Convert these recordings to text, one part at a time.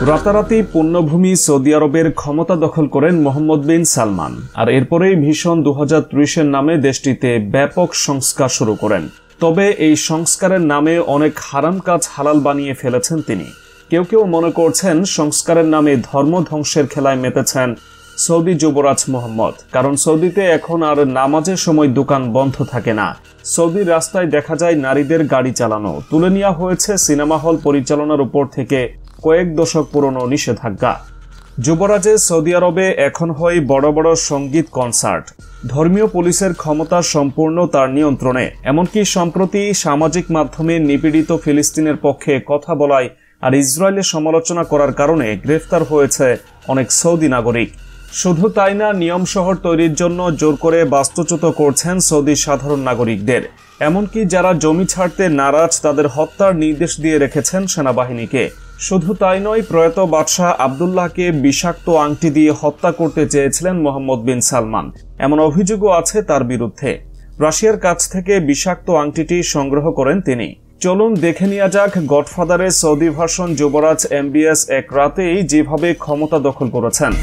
রাতারাতি পুণ্যভূমি সৌদি আরবের ক্ষমতা দখল করেন মোহাম্মদ বিন সালমান, আর এরপরেই ভীষণ 2030-এর নামে দেশটিতে ব্যাপক সংস্কার শুরু করেন। তবে এই সংস্কারের নামে অনেক হারাম কাজ হালাল বানিয়ে ফেলেছেন তিনি। কেউ কেউ মনে করছেন সংস্কারের নামে ধর্ম ধ্বংসের খেলায় মেতেছেন সৌদি যুবরাজ মোহাম্মদ, কারণ সৌদিতে এখন আর নামাজের সময় দোকান বন্ধ থাকে না। সৌদির রাস্তায় দেখা যায় নারীদের গাড়ি চালানো, তুলে নেওয়া হয়েছে সিনেমা হল পরিচালনার উপর থেকে কয়েক দশক পুরনো নিষেধাজ্ঞা। যুবরাজে সৌদি আরবে এখন হয় বড় বড় সঙ্গীত কনসার্ট, ধর্মীয় পুলিশের ক্ষমতা সম্পূর্ণ তার নিয়ন্ত্রণে। এমনকি সম্প্রতি সামাজিক মাধ্যমে নিপীড়িত ফিলিস্তিনের পক্ষে কথা বলায় আর ইসরায়েলের সমালোচনা করার কারণে গ্রেফতার হয়েছে অনেক সৌদি নাগরিক। শুধু তাই না, নিয়ম শহর তৈরির জন্য জোর করে বাস্তুচ্যুত করছেন সৌদি সাধারণ নাগরিকদের। এমনকি যারা জমি ছাড়তে নারাজ তাদের হত্যার নির্দেশ দিয়ে রেখেছেন সেনাবাহিনীকে। শুধু তাই নয়, প্রয়াত বাদশাহ আবদুল্লাহকে বিষাক্ত আংটি দিয়ে হত্যা করতে চেয়েছিলেন মোহাম্মদ বিন সালমান, এমন অভিযোগও আছে তার বিরুদ্ধে। রাশিয়ার কাছ থেকে বিষাক্ত আংটিটি সংগ্রহ করেন তিনি। চলুন দেখে নেওয়া যাক গডফাদারের সৌদি ভার্সন যুবরাজ MBS এক রাতেই যেভাবে ক্ষমতা দখল করেছেন।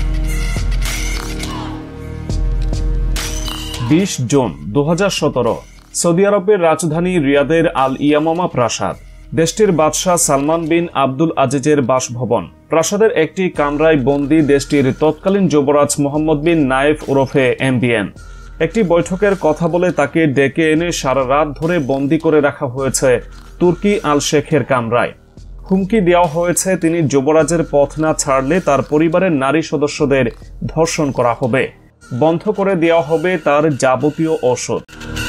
20 জুন 2017 সৌদি আরবের রাজধানী রিয়াদের আল ইয়ামামা প্রাসাদ, দেশটির বাদশাহ সালমান বিন আব্দুল আজিজের বাসভবন। প্রাসাদের একটি কামরায় বন্দী দেশটির তৎকালীন যুবরাজ মোহাম্মদ বিন নায়েফ ওরফে MBN। একটি বৈঠকের কথা বলে তাকে ডেকে এনে সারা রাত ধরে বন্দী করে রাখা হয়েছে তুর্কি আল শেখের কামরায়। হুমকি দেওয়া হয়েছে তিনি যুবরাজের পথ না ছাড়লে তার পরিবারের নারী সদস্যদের ধর্ষণ করা হবে, বন্ধ করে দেওয়া হবে তার যাবতীয় ওষুধ।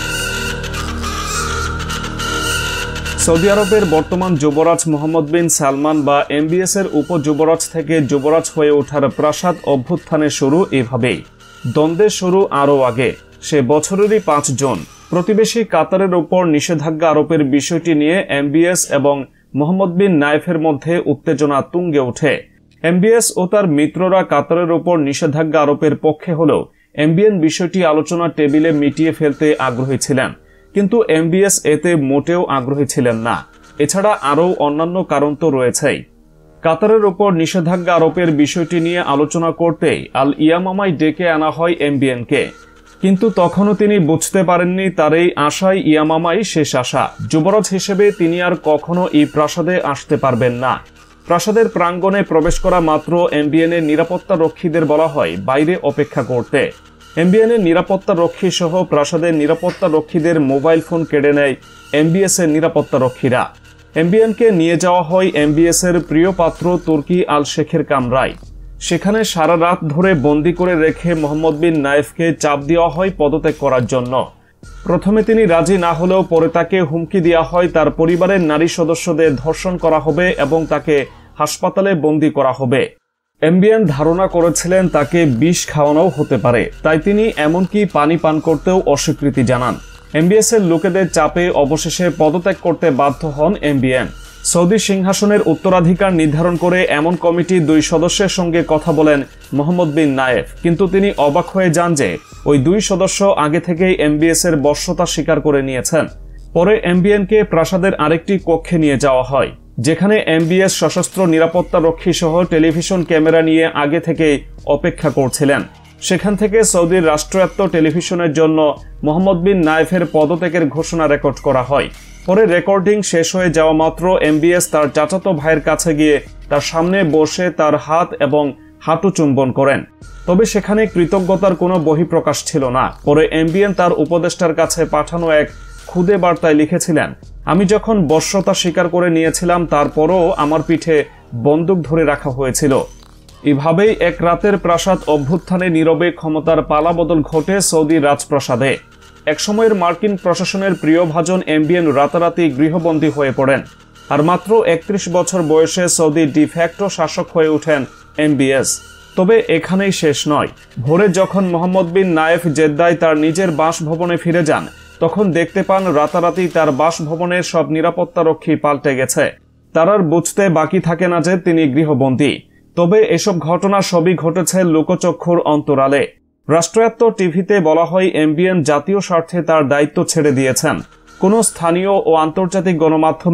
সৌদি আরবের বর্তমান যুবরাজ মোহাম্মদ বিন সালমান বা MBS এর উপযুবরাজ থেকে যুবরাজ হয়ে ওঠার প্রাসাদ অভ্যুত্থানের শুরু এভাবেই। দ্বন্দ্বের শুরু আরও আগে, সে বছরেরই 5 জুন প্রতিবেশী কাতারের উপর নিষেধাজ্ঞা আরোপের বিষয়টি নিয়ে MBS এবং মোহাম্মদ বিন নায়েফের মধ্যে উত্তেজনা তুঙ্গে ওঠে। MBS ও তার মিত্ররা কাতারের উপর নিষেধাজ্ঞা আরোপের পক্ষে হলেও MBN বিষয়টি আলোচনা টেবিলে মিটিয়ে ফেলতে আগ্রহী ছিলেন, কিন্তু MBS এতে মোটেও আগ্রহী ছিলেন না। এছাড়া আরও অন্যান্য কারণ তো রয়েছেই। কাতারের উপর নিষেধাজ্ঞা আরোপের বিষয়টি নিয়ে আলোচনা করতেই আল ইয়ামামায় ডেকে আনা হয় MBNকে, কিন্তু তখনও তিনি বুঝতে পারেননি তার এই আশায় ইয়ামামাই শেষ আশা। যুবরাজ হিসেবে তিনি আর কখনো এই প্রাসাদে আসতে পারবেন না। প্রাসাদের প্রাঙ্গণে প্রবেশ করা মাত্র MBN এর নিরাপত্তা রক্ষীদের বলা হয় বাইরে অপেক্ষা করতে। MBN এর নিরাপত্তা রক্ষী সহ প্রাসাদের নিরাপত্তা রক্ষীদের মোবাইল ফোন কেড়ে নেয় MBS এর নিরাপত্তা রক্ষীরা। MBNকে নিয়ে যাওয়া হয় MBS এর প্রিয় পাত্র তুর্কি আল শেখের কামরায়। সেখানে সারা রাত ধরে বন্দী করে রেখে মোহাম্মদ বিন নায়েফকে চাপ দেওয়া হয় পদত্যাগ করার জন্য। প্রথমে তিনি রাজি না হলেও পরে তাকে হুমকি দেওয়া হয় তার পরিবারের নারী সদস্যদের ধর্ষণ করা হবে এবং তাকে হাসপাতালে বন্দী করা হবে। MBN ধারণা করেছিলেন তাকে বিষ খাওয়ানোও হতে পারে, তাই তিনি এমনকি পানি পান করতেও অস্বীকৃতি জানান। MBS এর লোকেদের চাপে অবশেষে পদত্যাগ করতে বাধ্য হন MBN। সৌদি সিংহাসনের উত্তরাধিকার নির্ধারণ করে এমন কমিটি 2 সদস্যের সঙ্গে কথা বলেন মোহাম্মদ বিন নায়েফ, কিন্তু তিনি অবাক হয়ে যান যে ওই 2 সদস্য আগে থেকেই MBS এর বশ্যতা স্বীকার করে নিয়েছেন। পরে MBNকে প্রাসাদের আরেকটি কক্ষে নিয়ে যাওয়া হয়, যেখানে MBS সশস্ত্র নিরাপত্তা রক্ষী সহ টেলিভিশন ক্যামেরা নিয়ে আগে থেকেই অপেক্ষা করছিলেন। সেখান থেকে সৌদির রাষ্ট্রায়ত্ত টেলিভিশনের জন্য মোহাম্মদ বিন নায়েফের পদত্যাগের ঘোষণা রেকর্ড করা হয়। পরে রেকর্ডিং শেষ হয়ে যাওয়া মাত্র MBS তার চাচাতো ভাইয়ের কাছে গিয়ে তার সামনে বসে তার হাত এবং হাঁটু চুম্বন করেন। তবে সেখানে কৃতজ্ঞতার কোনো বহিঃপ্রকাশ ছিল না। পরে MBN তার উপদেষ্টার কাছে পাঠানো এক খুদে বার্তায় লিখেছিলেন, আমি যখন বশ্যতা স্বীকার করে নিয়েছিলাম তারপরও আমার পিঠে বন্দুক ধরে রাখা হয়েছিল। এভাবেই এক রাতের প্রাসাদ অভ্যুত্থানে নীরবে ক্ষমতার পালাবদল ঘটে সৌদি রাজপ্রাসাদে। একসময়ের মার্কিন প্রশাসনের প্রিয়ভাজন MBN রাতারাতি গৃহবন্দী হয়ে পড়েন, আর মাত্র 31 বছর বয়সে সৌদি ডিফ্যাক্টো শাসক হয়ে ওঠেন MBS। তবে এখানেই শেষ নয়। ভোরে যখন মোহাম্মদ বিন নায়েফ জেদ্দায় তার নিজের বাসভবনে ফিরে যান, তখন দেখতে পান রাতারাতি তার বাসভবনের সব নিরাপত্তা রক্ষী পাল্টে গেছে। তার আর বুঝতে বাকি থাকে না যে তিনি গৃহবন্দী। তবে এসব ঘটনা সবই ঘটেছে লোকচক্ষুর অন্তরালে। রাষ্ট্রায়ত্ত টিভিতে বলা হয় MBN জাতীয় স্বার্থে তার দায়িত্ব ছেড়ে দিয়েছেন। কোনো স্থানীয় ও আন্তর্জাতিক গণমাধ্যমেই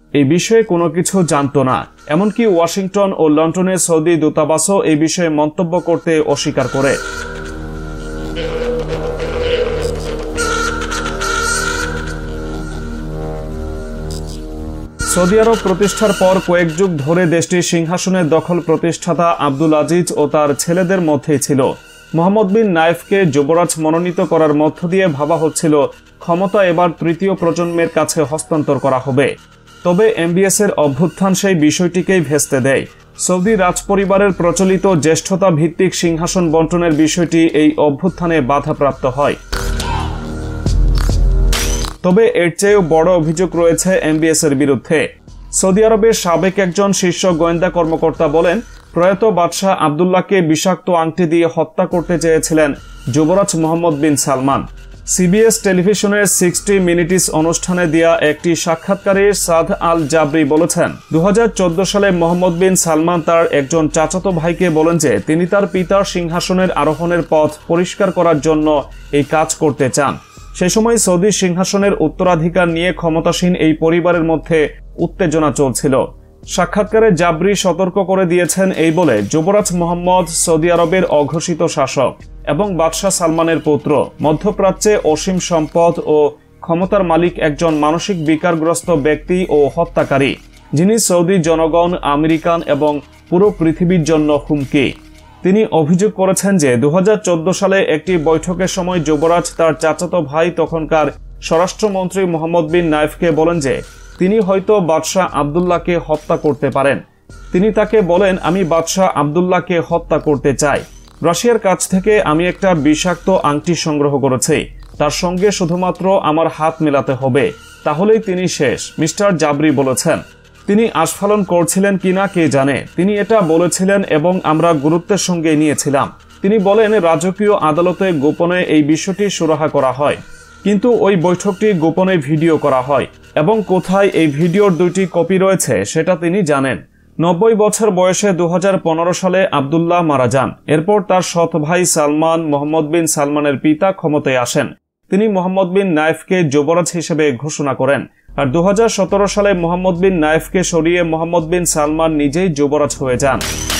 এই বিষয়ে কোনো কিছু জানতো না। এমনকি ওয়াশিংটন ও লন্ডনের সৌদি দূতাবাসও এই বিষয়ে মন্তব্য করতে অস্বীকার করে। সৌদি আরব প্রতিষ্ঠার পর কয়েক যুগ ধরে দেশটির সিংহাসনের দখল প্রতিষ্ঠাতা আব্দুল আজিজ ও তার ছেলেদের মধ্যেই ছিল। মোহাম্মদ বিন নায়েফকে যুবরাজ মনোনীত করার মধ্য দিয়ে ভাবা হচ্ছিল ক্ষমতা এবার তৃতীয় প্রজন্মের কাছে হস্তান্তর করা হবে। তবে এমবিএস এর অভ্যুত্থান সেই বিষয়টিকেই ভেস্তে দেয়। সৌদি রাজপরিবারের প্রচলিত জ্যেষ্ঠতা ভিত্তিক সিংহাসন বন্টনের বিষয়টি এই অভ্যুত্থানে বাধাপ্রাপ্ত হয়। তবে এর চেয়েও বড় অভিযোগ রয়েছে এমবিএস এর বিরুদ্ধে। সৌদি আরবের সাবেক একজন শীর্ষ গোয়েন্দা কর্মকর্তা বলেন, প্রয়াত বাদশাহ আবদুল্লাহকে বিষাক্ত আংটি দিয়ে হত্যা করতে চেয়েছিলেন যুবরাজ Mohammed bin Salman. CBS television 60 minutes অনুষ্ঠানে দেয়া একটি সাক্ষাৎকারে সাদ আল জাবরি বলেছেন, 2014 সালে মোহাম্মদ বিন সালমান তার একজন চাচাতো ভাইকে বলেন যে তিনি তার পিতার সিংহাসনের আরোহণের পথ পরিষ্কার করার জন্য এই কাজ করতে চান। সেই সময় সৌদি সিংহাসনের উত্তরাধিকার নিয়ে ক্ষমতাসীন এই পরিবারের মধ্যে উত্তেজনা চলছিল। সাক্ষাৎকারে জাবরি সতর্ক করে দিয়েছেন এই বলে, যুবরাজ মোহাম্মদ সৌদি আরবের অঘোষিত শাসক এবং বাদশাহ সালমানের পুত্র, মধ্যপ্রাচ্যে অসীম সম্পদ ও ক্ষমতার মালিক একজন মানসিক বিকারগ্রস্ত ব্যক্তি ও হত্যাকারী, যিনি সৌদি জনগণ, আমেরিকান এবং পুরো পৃথিবীর জন্য হুমকি। তিনি অভিযোগ করেছেন যে 2014 সালে একটি বৈঠকের সময় যুবরাজ তার চাচাতো ভাই তখনকার স্বরাষ্ট্রমন্ত্রী মোহাম্মদ বিন নায়েফকে বলেন যে তিনি হয়তো বাদশাহ আবদুল্লাহকে হত্যা করতে পারেন। তিনি তাকে বলেন, আমি বাদশাহ আবদুল্লাহকে হত্যা করতে চাই। রাশিয়ার কাছ থেকে আমি একটা বিষাক্ত আংটি সংগ্রহ করেছি, তার সঙ্গে শুধুমাত্র আমার হাত মেলাতে হবে, তাহলেই তিনি শেষ, মিস্টার জাবরি বলেছেন। তিনি আস্ফালন করছিলেন কিনা কে জানে, তিনি এটা বলেছিলেন এবং আমরা গুরুত্বের সঙ্গে নিয়েছিলাম। তিনি বলেন, রাজকীয় আদালতে গোপনে এই বিষয়টি সুরাহা করা হয়, কিন্তু ওই বৈঠকটি গোপনে ভিডিও করা হয় এবং কোথায় এই ভিডিওর 2টি কপি রয়েছে সেটা তিনি জানেন। 90 বছর বয়সে 2015 সালে আবদুল্লাহ মারা যান। এরপর তার সৎ ভাই সালমান, মোহাম্মদ বিন সালমানের পিতা ক্ষমতায় আসেন। তিনি মোহাম্মদ বিন নায়েফকে যুবরাজ হিসেবে ঘোষণা করেন। আর 2017 সালে মোহাম্মদ বিন নায়েফকে সরিয়ে মোহাম্মদ বিন সালমান নিজেই যুবরাজ হয়ে যান।